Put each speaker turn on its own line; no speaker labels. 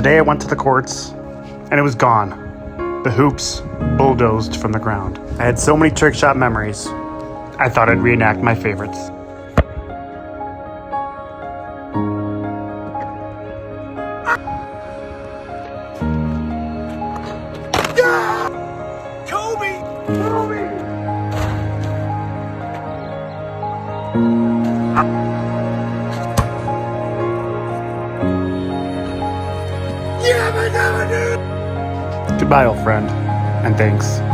today I went to the courts, and it was gone. The hoops bulldozed from the ground. I had so many trick shot memories. I thought I'd reenact my favorites.
Kobe! Kobe!
Goodbye, old friend, and thanks.